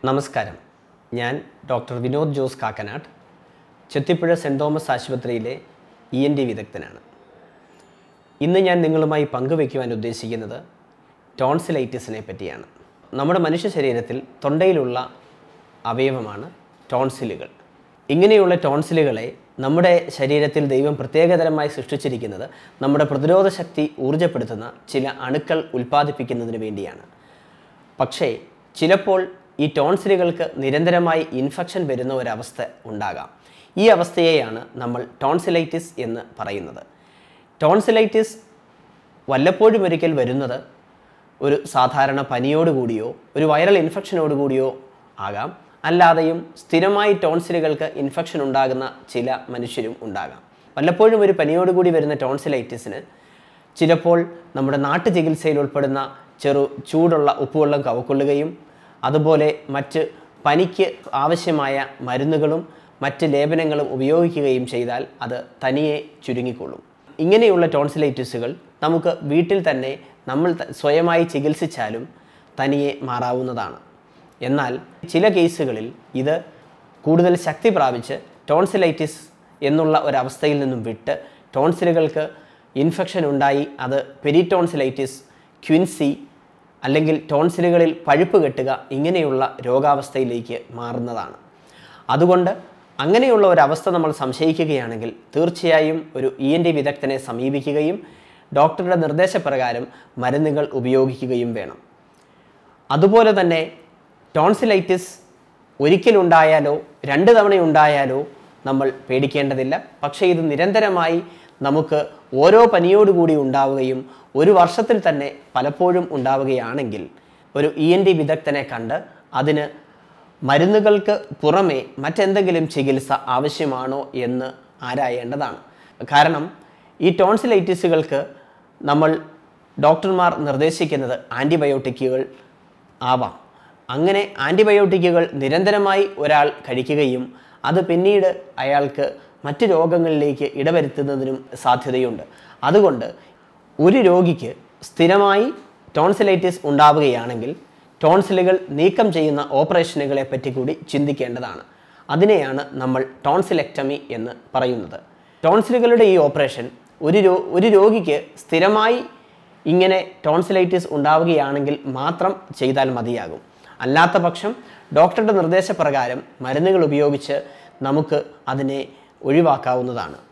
നമസ്കാരം. ഞാൻ doctor Vinod Jose Kakkanad, Chethipuzha saint Thomas ആശുപത്രിയിലെ ENT വിദഗ്ധനാണ്. ഇന്ന് ഞാൻ നിങ്ങളുമായി പങ്കുവയ്ക്കുവാൻ ഉദ്ദേശിക്കുന്നത് ടോൺസിലൈറ്റിസിനെ പറ്റിയാണ്. നമ്മുടെ മനുഷ്യ ശരീരത്തിൽ തൊണ്ടയിലുള്ള അവയവമാണ് ടോൺസിലുകൾ. ഇങ്ങനെയുള്ള ടോൺസിലുകളെ നമ്മുടെ ശരീരത്തിൽ ദൈവം പ്രത്യേകതരമായി സൃഷ്ടിച്ചിരിക്കുന്നത് നമ്മുടെ പ്രതിരോധ ശക്തി ഊർജ്ജപ്പെടുത്തുന്ന ചില അണുക്കൾ ഉൽപ്പാദിപ്പിക്കുന്നതിന് വേണ്ടിയാണ്. പക്ഷേ ചിലപ്പോൾ ഈ ടോൺസിലുകൾക്ക് നിരന്തരമായി ഇൻഫെക്ഷൻ വരുന്ന ഒരവസ്ഥ ഉണ്ടാകാം. ഈ അവസ്ഥയെയാണ് നമ്മൾ ടോൺസിലൈറ്റിസ് എന്ന് പറയുന്നത്. ടോൺസിലൈറ്റിസ് വല്ലപ്പോഴും ഒരിക്കൽ വരുന്നത് ഒരു സാധാരണ പനിയോടുകൂടിയോ ഒരു വൈറൽ ഇൻഫെക്ഷനോടുകൂടിയോ ആകാം. അല്ലാതെയും സ്ഥിരമായി ടോൺസിലുകൾക്ക് ഇൻഫെക്ഷൻ ഉണ്ടാകുന്ന ചില മനുഷ്യരും ഉണ്ടാകാം. വല്ലപ്പോഴും ഒരു പനിയോടുകൂടി വരുന്ന ടോൺസിലൈറ്റിസിന് ചിലപ്പോൾ നമ്മുടെ നാട്ടു ചികിത്സയിൽ ഉൾപ്പെടുന്ന ചൂടുള്ള ഉപ്പുവെള്ളം കവക്കൊള്ളുകയും അതുപോലെ മറ്റ് പനിക്ക് ആവശ്യമായ മരുന്നുകളും മറ്റ് ലേപനങ്ങളും ഉപയോഗിക്കുകയും ചെയ്താൽ അത് തനിയെ ചുരുങ്ങിക്കൊള്ളും. ഇങ്ങനെയുള്ള ടോൺസിലൈറ്റിസുകൾ നമുക്ക് വീട്ടിൽ തന്നെ നമ്മൾ സ്വയമായി ചികിത്സിച്ചാലും തനിയെ മാറാവുന്നതാണ്. എന്നാൽ ചില കേസുകളിൽ ഇത് കൂടുതൽ ശക്തി പ്രാപിച്ച് ടോൺസിലൈറ്റിസ് എന്നുള്ള ഒരവസ്ഥയിൽ നിന്നും വിട്ട് ടോൺസിലുകൾക്ക് ഇൻഫെക്ഷൻ ഉണ്ടായി അത് പെരിടോൺസിലൈറ്റിസ്, ക്വിൻസി അല്ലെങ്കിൽ ടോൺസിലുകളിൽ പഴുപ്പ് കെട്ടുക ഇങ്ങനെയുള്ള രോഗാവസ്ഥയിലേക്ക് മാറുന്നതാണ്. അതുകൊണ്ട് അങ്ങനെയുള്ള ഒരവസ്ഥ നമ്മൾ സംശയിക്കുകയാണെങ്കിൽ തീർച്ചയായും ഒരു ENT വിദഗ്ധനെ സമീപിക്കുകയും ഡോക്ടറുടെ നിർദ്ദേശപ്രകാരം മരുന്നുകൾ ഉപയോഗിക്കുകയും വേണം. അതുപോലെ തന്നെ ടോൺസിലൈറ്റിസ് ഒരിക്കലുണ്ടായാലോ 2 തവണയുണ്ടായാലോ നമ്മൾ പേടിക്കേണ്ടതില്ല. പക്ഷേ ഇത് നിരന്തരമായി നമുക്ക് ഓരോ പനിയോടുകൂടി ഉണ്ടാവുകയും ഒരു വർഷത്തിൽ തന്നെ പലപ്പോഴും ഉണ്ടാവുകയാണെങ്കിൽ ഒരു ENT വിദഗ്ധനെ കണ്ട് അതിന് മരുന്നുകൾക്ക് പുറമെ മറ്റെന്തെങ്കിലും ചികിത്സ ആവശ്യമാണോ എന്ന് ആരായേണ്ടതാണ്. കാരണം ഈ ടോൺസിലൈറ്റിസുകൾക്ക് നമ്മൾ ഡോക്ടർമാർ നിർദ്ദേശിക്കുന്നത് ആൻറ്റിബയോട്ടിക്കുകൾ ആവാം. അങ്ങനെ ആൻറ്റിബയോട്ടിക്കുകൾ നിരന്തരമായി ഒരാൾ കഴിക്കുകയും അത് പിന്നീട് അയാൾക്ക് മറ്റ് രോഗങ്ങളിലേക്ക് ഇടവരുത്തുന്നതിനും സാധ്യതയുണ്ട്. അതുകൊണ്ട് ഒരു രോഗിക്ക് സ്ഥിരമായി ടോൺസിലൈറ്റിസ് ഉണ്ടാവുകയാണെങ്കിൽ ടോൺസിലുകൾ നീക്കം ചെയ്യുന്ന ഓപ്പറേഷനുകളെ പറ്റി കൂടി ചിന്തിക്കേണ്ടതാണ്. അതിനെയാണ് നമ്മൾ ടോൺസിലെക്ടമി എന്ന് പറയുന്നത്. ടോൺസിലുകളുടെ ഈ ഓപ്പറേഷൻ ഒരു രോഗിക്ക് സ്ഥിരമായി ഇങ്ങനെ ടോൺസിലൈറ്റിസ് ഉണ്ടാവുകയാണെങ്കിൽ മാത്രം ചെയ്താൽ മതിയാകും. അല്ലാത്ത പക്ഷം ഡോക്ടറുടെ നിർദ്ദേശപ്രകാരം മരുന്നുകൾ ഉപയോഗിച്ച് നമുക്ക് അതിനെ ഒഴിവാക്കാവുന്നതാണ്.